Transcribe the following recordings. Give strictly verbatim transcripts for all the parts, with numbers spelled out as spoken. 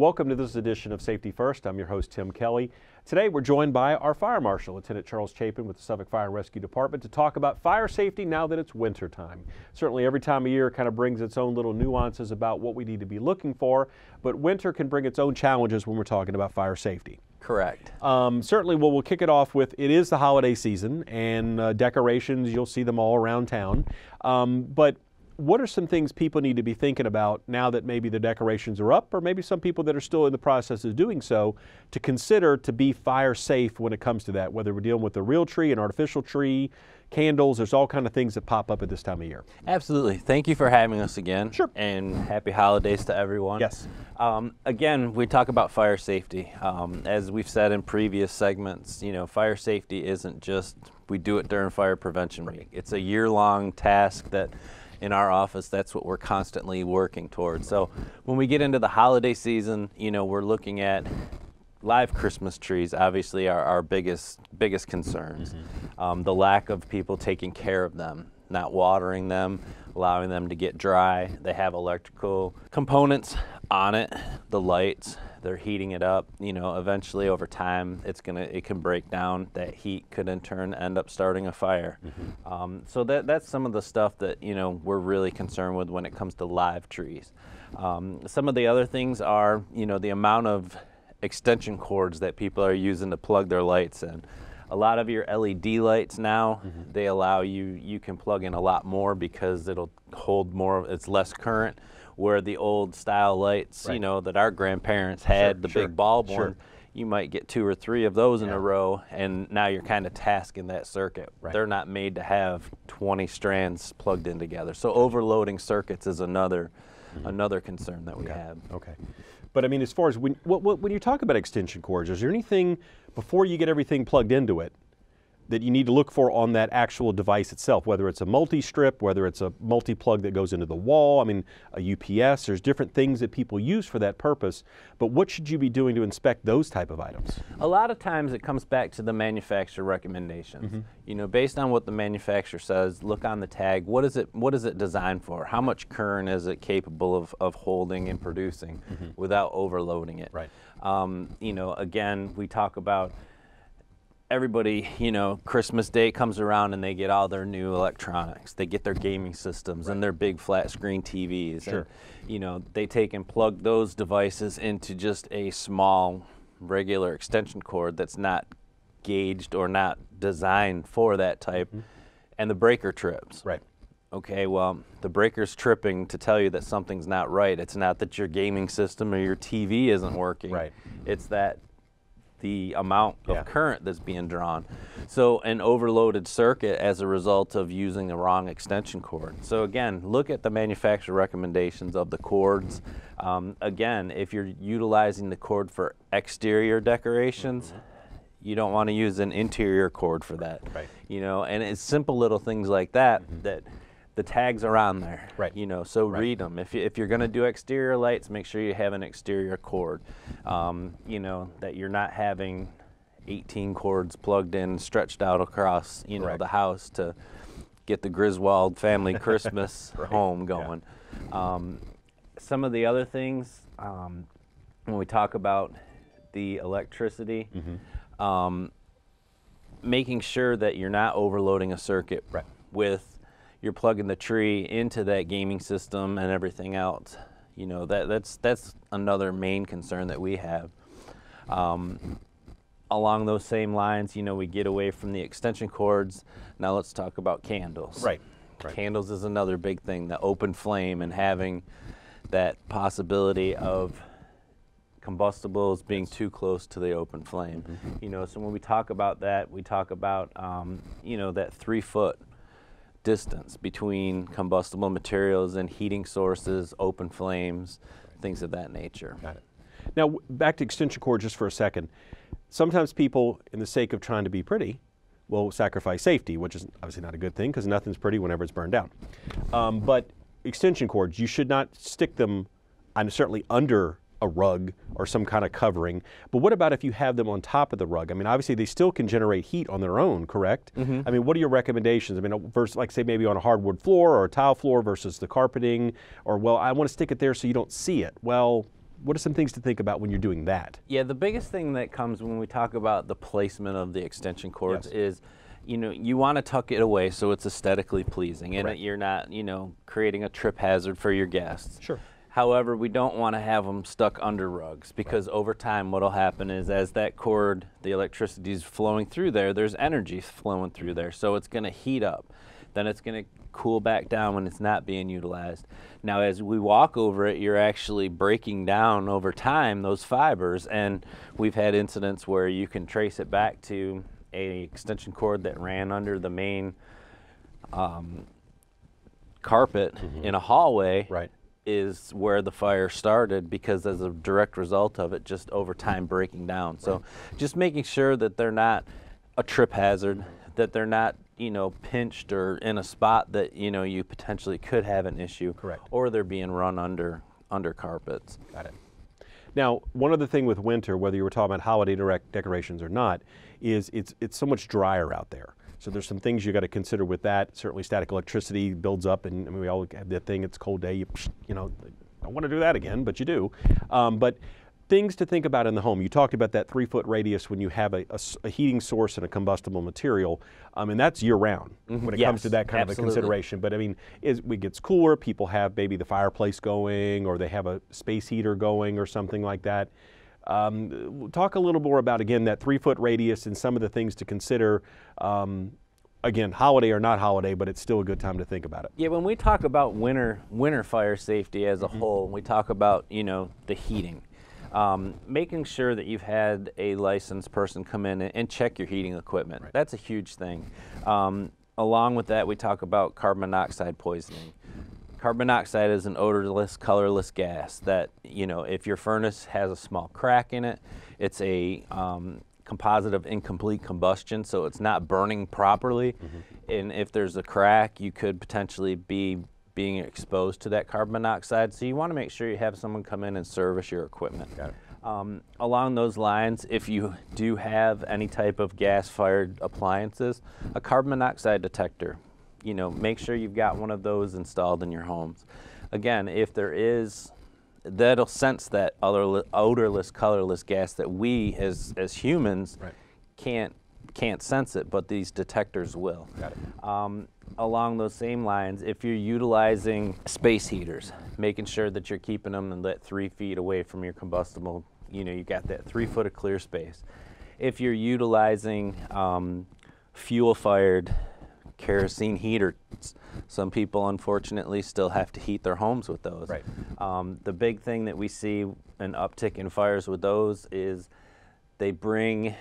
Welcome to this edition of Safety First. I'm your host, Tim Kelly. Today we're joined by our Fire Marshal, Lieutenant Charles Chapin with the Suffolk Fire and Rescue Department, to talk about fire safety now that it's winter time. Certainly every time of year kind of brings its own little nuances about what we need to be looking for, but winter can bring its own challenges when we're talking about fire safety. Correct. Um, certainly, well, we'll kick it off with, it is the holiday season, and uh, decorations, you'll see them all around town. Um, but what are some things people need to be thinking about now that maybe the decorations are up, or maybe some people that are still in the process of doing so, to consider to be fire safe when it comes to that, whether we're dealing with a real tree, an artificial tree, candles, there's all kind of things that pop up at this time of year. Absolutely. Thank you for having us again. Sure. And happy holidays to everyone. Yes. Um, again, we talk about fire safety. Um, as we've said in previous segments, you know, fire safety isn't just, we do it during Fire Prevention Week. It's a year-long task that in our office, that's what we're constantly working towards. So when we get into the holiday season, you know, we're looking at live Christmas trees, obviously are our biggest biggest concerns. Mm-hmm. um, the lack of people taking care of them, not watering them, allowing them to get dry. They have electrical components on it, the lights, they're heating it up. You know, eventually over time, it's gonna it can break down. That heat could in turn end up starting a fire. Mm-hmm. um, so that that's some of the stuff that, you know, we're really concerned with when it comes to live trees. Um, some of the other things are, you know, the amount of extension cords that people are using to plug their lights in. A lot of your L E D lights now, mm-hmm. they allow you, you can plug in a lot more because it'll hold more, it's less current, where the old style lights, right. you know, that our grandparents had, sure, the sure, big bulb sure. one, you might get two or three of those yeah. in a row, and now you're kind of tasking that circuit. Right. They're not made to have twenty strands plugged in together. So overloading circuits is another, mm-hmm. another concern that we okay. have. Okay. But I mean, as far as when, what, what, when you talk about extension cords, is there anything before you get everything plugged into it that you need to look for on that actual device itself, whether it's a multi-strip, whether it's a multi-plug that goes into the wall, I mean, a U P S, there's different things that people use for that purpose, but what should you be doing to inspect those type of items? A lot of times it comes back to the manufacturer recommendations. Mm-hmm. You know, based on what the manufacturer says, look on the tag, what is it, what is it designed for? How much current is it capable of, of holding and producing mm-hmm. without overloading it? Right. Um, you know, again, we talk about everybody, you know, Christmas Day comes around and they get all their new electronics. They get their gaming systems right. and their big flat screen T Vs. Sure. And, you know, they take and plug those devices into just a small, regular extension cord that's not gauged or not designed for that type, mm-hmm. and the breaker trips. Right. Okay, well, the breaker's tripping to tell you that something's not right. It's not that your gaming system or your T V isn't working. Right. It's that the amount of yeah. current that's being drawn. So an overloaded circuit as a result of using the wrong extension cord. So again, look at the manufacturer recommendations of the cords. Um, again, if you're utilizing the cord for exterior decorations, mm-hmm. you don't want to use an interior cord for that. Right. You know, and it's simple little things like that mm-hmm. that the tags are on there, right. you know, so right. read them. If, you, if you're going to do exterior lights, make sure you have an exterior cord, um, you know, that you're not having eighteen cords plugged in, stretched out across, you know, Correct. the house to get the Griswold family Christmas right. home going. Yeah. Um, some of the other things, um, when we talk about the electricity, mm-hmm. um, making sure that you're not overloading a circuit right. with you're plugging the tree into that gaming system and everything else. You know, that that's that's another main concern that we have. Um, along those same lines, you know, we get away from the extension cords. Now let's talk about candles. Right. right. Candles is another big thing, the open flame and having that possibility of combustibles being yes. too close to the open flame. Mm-hmm. You know, so when we talk about that, we talk about, um, you know, that three foot distance between combustible materials and heating sources, open flames, things of that nature. Got it. Now, back to extension cords just for a second. Sometimes people, in the sake of trying to be pretty, will sacrifice safety, which is obviously not a good thing because nothing's pretty whenever it's burned down. Um, but extension cords, you should not stick them, and certainly under a rug or some kind of covering. But what about if you have them on top of the rug? I mean, obviously they still can generate heat on their own, correct? Mm-hmm. I mean, what are your recommendations? I mean, versus, like say maybe on a hardwood floor or a tile floor versus the carpeting, or well, I want to stick it there so you don't see it. Well, what are some things to think about when you're doing that? Yeah, the biggest thing that comes when we talk about the placement of the extension cords Yes. is, you know, you want to tuck it away so it's aesthetically pleasing and Right. that you're not, you know, creating a trip hazard for your guests. Sure. However, we don't want to have them stuck under rugs because over time what'll happen is as that cord, the electricity is flowing through there, there's energy flowing through there. So it's going to heat up. Then it's going to cool back down when it's not being utilized. Now, as we walk over it, you're actually breaking down over time those fibers. And we've had incidents where you can trace it back to a extension cord that ran under the main um, carpet Mm-hmm. in a hallway. Right. Is where the fire started because as a direct result of it just over time breaking down. So just making sure that they're not a trip hazard, that they're not, you know, pinched or in a spot that, you know, you potentially could have an issue. Correct. Or they're being run under under carpets. Got it. Now, one other thing with winter, whether you were talking about holiday direct decorations or not, is it's it's so much drier out there. So there's some things you got to consider with that. Certainly, static electricity builds up, and I mean, we all have that thing. It's a cold day. You, you know, don't want to do that again, but you do. Um, but things to think about in the home. You talked about that three-foot radius when you have a, a s- a heating source and a combustible material, um, and that's year-round when it Yes, comes to that kind of a absolutely. consideration. But I mean, as it gets cooler, people have maybe the fireplace going, or they have a space heater going, or something like that. Um, talk a little more about, again, that three-foot radius and some of the things to consider. Um, again, holiday or not holiday, but it's still a good time to think about it. Yeah, when we talk about winter winter fire safety as a Mm-hmm. whole, we talk about, you know, the heating. Um, making sure that you've had a licensed person come in and, and check your heating equipment. Right. That's a huge thing. Um, along with that, we talk about carbon monoxide poisoning. Carbon monoxide is an odorless, colorless gas that, you know, if your furnace has a small crack in it, it's a um, composite of incomplete combustion, so it's not burning properly. Mm-hmm. And if there's a crack, you could potentially be being exposed to that carbon monoxide. So you want to make sure you have someone come in and service your equipment. Got it. Um, along those lines, if you do have any type of gas-fired appliances, a carbon monoxide detector, you know, make sure you've got one of those installed in your homes. Again, if there is, that'll sense that odorless, odorless colorless gas that we as as humans Right. can't can't sense it, but these detectors will. Got it. Um, along those same lines, if you're utilizing space heaters, making sure that you're keeping them in that three feet away from your combustible, you know, you got that three foot of clear space. If you're utilizing um, fuel-fired kerosene heaters, some people unfortunately still have to heat their homes with those. Right. Um, the big thing that we see an uptick in fires with those is they bring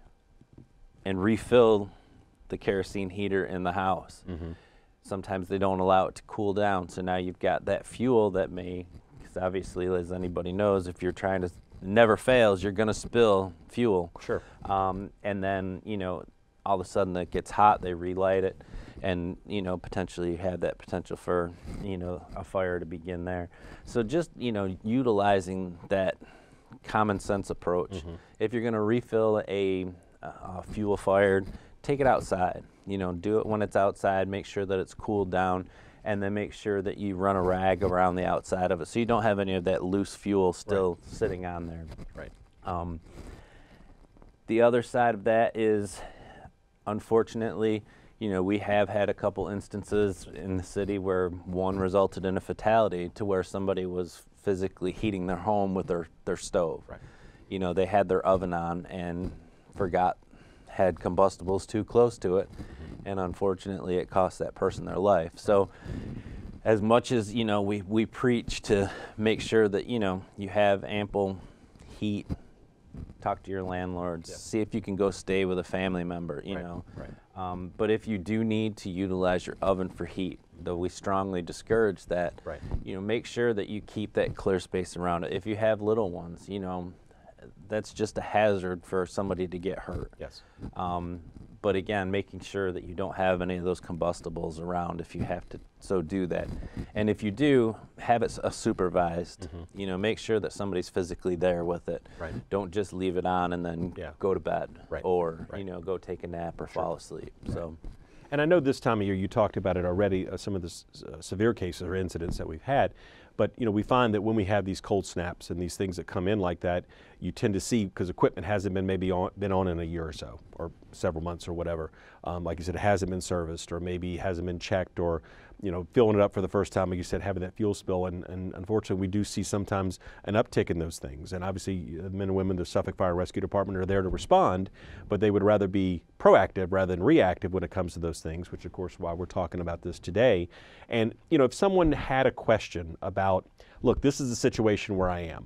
and refill the kerosene heater in the house. Mm-hmm. Sometimes they don't allow it to cool down, so now you've got that fuel that may, because obviously, as anybody knows, if you're trying to, it never fails, you're going to spill fuel. Sure. Um, and then, you know, all of a sudden it gets hot, they relight it, and, you know, potentially you have that potential for, you know, a fire to begin there. So just, you know, utilizing that common sense approach. Mm-hmm. If you're going to refill a, a fuel fired, take it outside. You know, do it when it's outside, make sure that it's cooled down, and then make sure that you run a rag around the outside of it so you don't have any of that loose fuel still right. sitting on there. Right. Um, the other side of that is, unfortunately, you know, we have had a couple instances in the city where one resulted in a fatality to where somebody was physically heating their home with their, their stove. Right. You know, they had their oven on and forgot, had combustibles too close to it, and unfortunately it cost that person their life. So as much as, you know, we, we preach to make sure that, you know, you have ample heat, talk to your landlords, Yeah. see if you can go stay with a family member, you Right, know. right. Um, but if you do need to utilize your oven for heat, though we strongly discourage that, Right. you know, make sure that you keep that clear space around it. If you have little ones, you know, that's just a hazard for somebody to get hurt. Yes. Um, but again, making sure that you don't have any of those combustibles around if you have to so do that. And if you do, have it uh, supervised. Mm-hmm. You know, make sure that somebody's physically there with it. Right. Don't just leave it on and then Yeah. go to bed Right. or, Right. you know, go take a nap or fall asleep. So. And I know this time of year you talked about it already, uh, some of the s- uh, severe cases or incidents that we've had, But you know, we find that when we have these cold snaps and these things that come in like that, you tend to see, because equipment hasn't been maybe on, been on in a year or so, or several months or whatever. Um, like you said, it hasn't been serviced, or maybe hasn't been checked, or you know, filling it up for the first time, like you said, having that fuel spill. And, and unfortunately, we do see sometimes an uptick in those things. And obviously, the men and women of the Suffolk Fire Rescue Department are there to respond, but they would rather be proactive rather than reactive when it comes to those things, which of course why we're talking about this today. And you know, if someone had a question about, look, this is a situation where I am.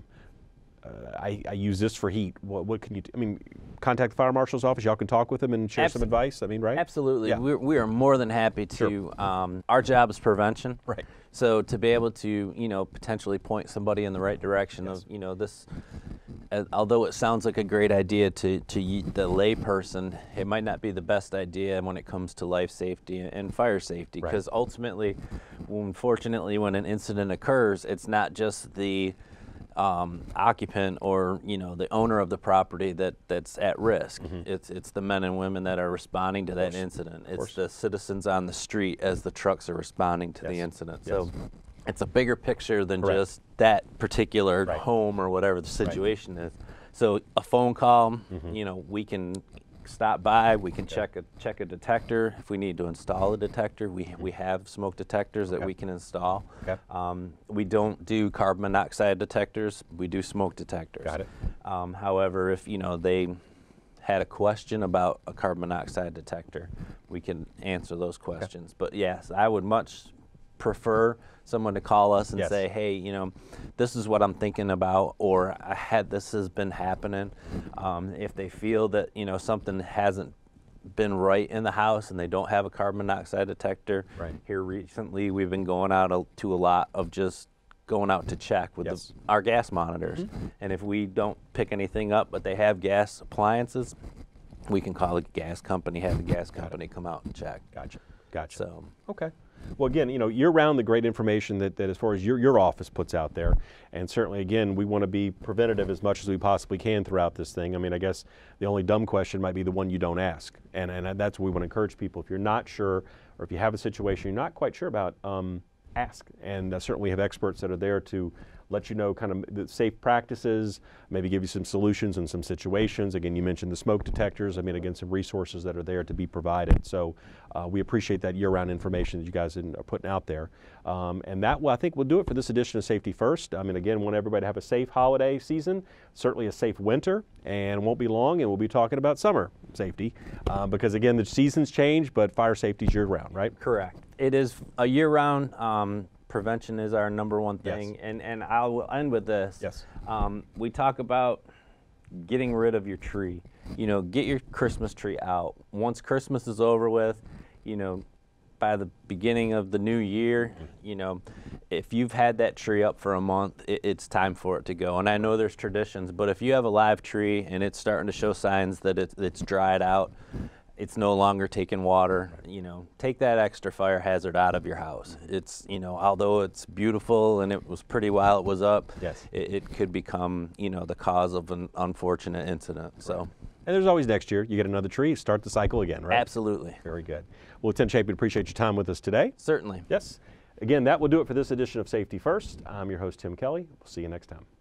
Uh, I, I use this for heat. What, what can you do? I mean, contact the fire marshal's office. Y'all can talk with them and share Abs- some advice. I mean, right? Absolutely. Yeah. We're, we are more than happy to. Sure. Um, our job is prevention. Right. So to be able to, you know, potentially point somebody in the right direction Yes. of, you know, this, uh, although it sounds like a great idea to, to y- the lay person, it might not be the best idea when it comes to life safety and fire safety. Right. Because ultimately, unfortunately, when an incident occurs, it's not just the Um, occupant or you know the owner of the property that that's at risk. Mm-hmm. It's it's the men and women that are responding to that incident. It's the citizens on the street as the trucks are responding to Yes. the incident. Yes. So it's a bigger picture than Correct. just that particular Right. home or whatever the situation is. So a phone call, Mm-hmm. you know, we can stop by, we can check a check a detector. If we need to install a detector, we we have smoke detectors that Okay. we can install. Okay. Um, we don't do carbon monoxide detectors. We do smoke detectors. Got it. Um, however, if you know they had a question about a carbon monoxide detector, we can answer those questions. But yes, I would much prefer someone to call us and Yes. say, hey, you know, this is what I'm thinking about, or I had this has been happening. Um, if they feel that you know something hasn't been right in the house and they don't have a carbon monoxide detector, Right. here recently we've been going out a, to a lot of just going out to check with Yes. the, our gas monitors. Mm-hmm. And if we don't pick anything up but they have gas appliances, we can call a gas company, have the gas company come out and check. Gotcha. Gotcha. So Okay. Well, again, you know, year-round, the great information that, that as far as your, your office puts out there, and certainly, again, we want to be preventative as much as we possibly can throughout this thing. I mean, I guess the only dumb question might be the one you don't ask, and, and that's what we want to encourage people. If you're not sure, or if you have a situation you're not quite sure about, um, ask. And uh, certainly we have experts that are there to let you know kind of the safe practices, maybe give you some solutions in some situations. Again, you mentioned the smoke detectors. I mean, again, some resources that are there to be provided. So uh, we appreciate that year-round information that you guys are putting out there. Um, and that, well, I think we'll do it for this edition of Safety First. I mean, again, want everybody to have a safe holiday season, certainly a safe winter, and won't be long, and we'll be talking about summer safety uh, because, again, the seasons change, but fire safety is year-round, right? correct. It is a year-round. Um, prevention is our number one Yes. thing. And, and I will end with this. Yes. Um, we talk about getting rid of your tree. You know, get your Christmas tree out. Once Christmas is over with, you know, by the beginning of the new year, you know, if you've had that tree up for a month, it, it's time for it to go. And I know there's traditions, but if you have a live tree and it's starting to show signs that it's, it's dried out, it's no longer taking water, you know, take that extra fire hazard out of your house. It's, you know, although it's beautiful and it was pretty while it was up, Yes. it, it could become, you know, the cause of an unfortunate incident. So, And there's always next year. You get another tree, start the cycle again, right? absolutely. Very good. Well, Lieutenant Chapin, appreciate your time with us today. Certainly. Yes. Again, that will do it for this edition of Safety First. I'm your host, Tim Kelly. We'll see you next time.